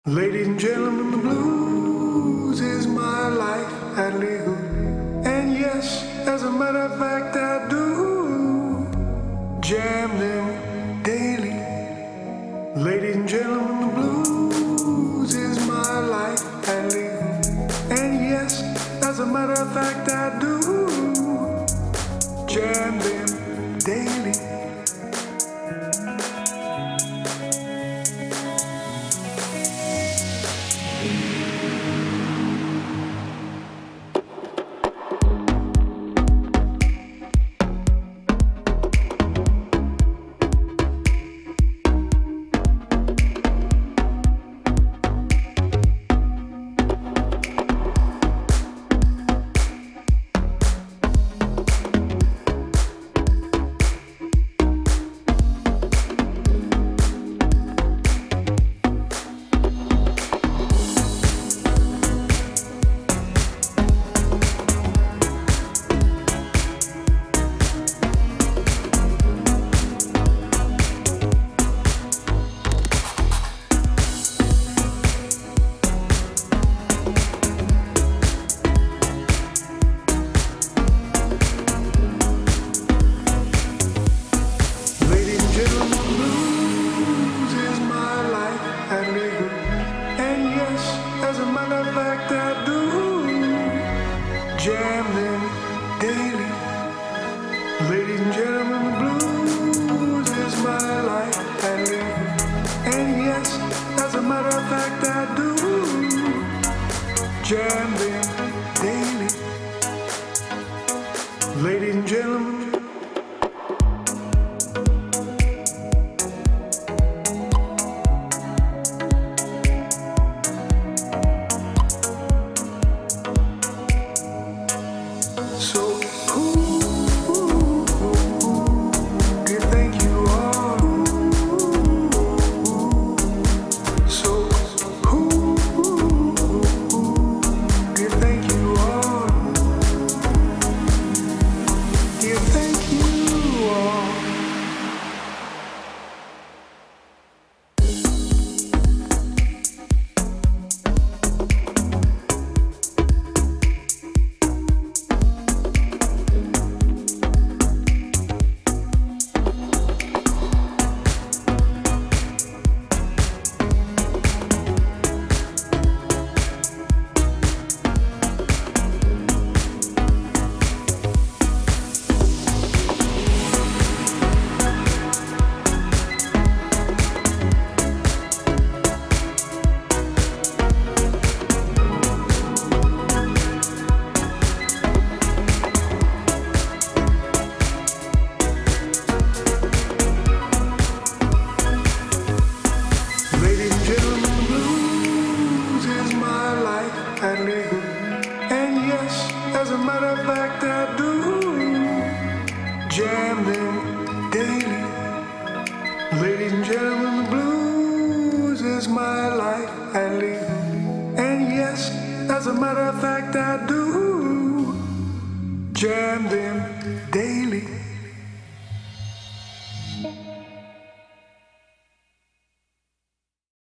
Ladies and gentlemen, the blues is my life, I live. And yes, as a matter of fact, I do jam them daily. Ladies and gentlemen, the blues is my life, I live. And yes, as a matter of fact, I do jam them daily. As a matter of fact, I do jam them daily. Ladies and gentlemen, the blues is my life, I live. And yes, as a matter of fact, I do jam them daily. Ladies and gentlemen. And yes, as a matter of fact, I do jam them daily. Ladies and gentlemen, the blues is my life, I live. And yes, as a matter of fact, I do jam them daily.